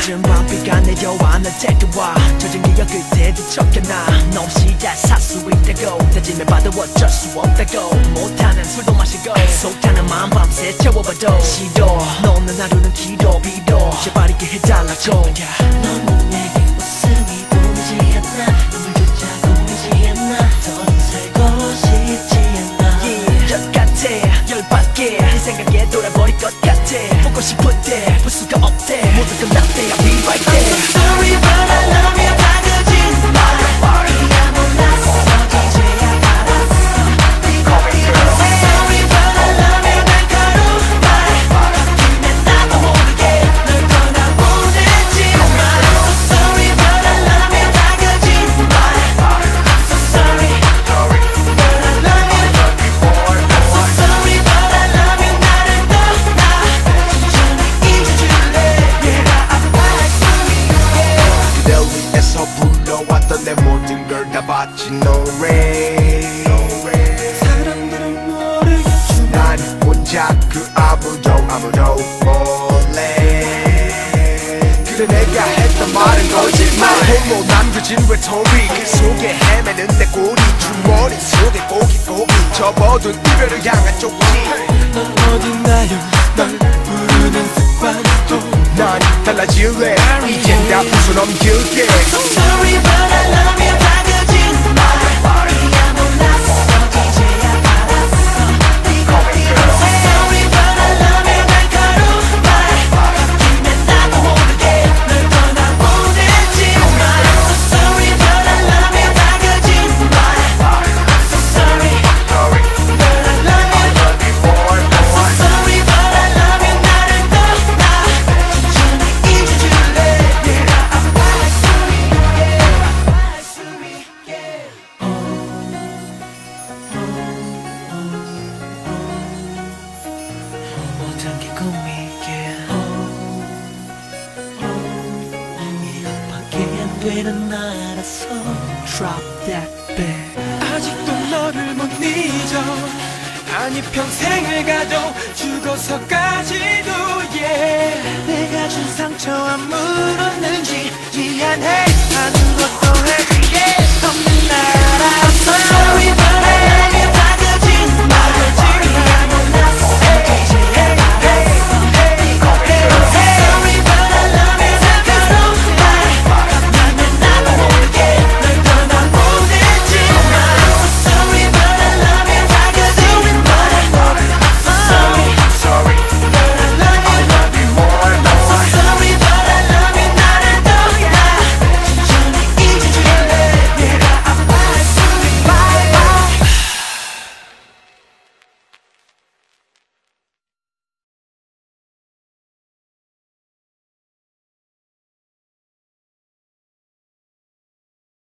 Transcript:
늦은 밤비가 내려와 널 데려와 젖은 기억 끝에 뒤척여놔 너 없이 다 살 수 있다고 다짐해봐도 어쩔 수 없다고 못하는 술도 마시고 속타는 마음 밤새 채워봐도 싫어 너 없는 하루는 길어 빌어 제발 있게 해달라고 너는 내게 웃음이 보이지 않나 눈물조차 보이지 않나 더 살고 싶지 않아 열 같아 열받게 네 생각에 돌아버릴 것 같아 보고 싶은데 볼 수가 없대 모두 끝났대 I'll be right there I'm so sorry but I love you 다 거짓말 네가 몰랐어 이제야 알았어 네가 I'm so sorry but I love you 날카로운 말 바뀌면 나도 모르게 널 떠나보내지만 I'm so sorry but I love you 다 거짓말 I'm so sorry but I love you I'm so sorry but I love you 나를 떠나 천천히 잊어줄래 Yeah I'm like 널 위해서 불러왔던 내 모든 걸 다 바친 노래 사람들은 모르겠지만 난 혼자 그 아무도 몰래 그래 내가 했던 말은 거짓말 홀로 남겨진 외톨이 그 속에 헤매는데 꼬리 주머니 속에 고기 접어둔 이별을 향한 쪽지 넌 어딨나요 널 부르는 습관도 난 달라질래 이젠 다 웃어넘길게 So sorry but I love you 다 거짓말 네가 몰랐어 이제야 알았어 네가 I'm so sorry but I love you 날카로운 말 바뀌면 나도 모르게 널 떠나보내지만 I'm so sorry but I love you 다 거짓말 I'm so sorry but I love you I'm so sorry but I love you 나를 떠나 천천히 잊어줄래 Yeah I'm like Suri yeah 모든 게 꿈이게 이것밖에 안 되는 나라서 Drop that bag 아직도 너를 못 잊어 아니 평생을 가도 죽어서까지도 yeah 내가 준 상처 아물었는지 미안해 아주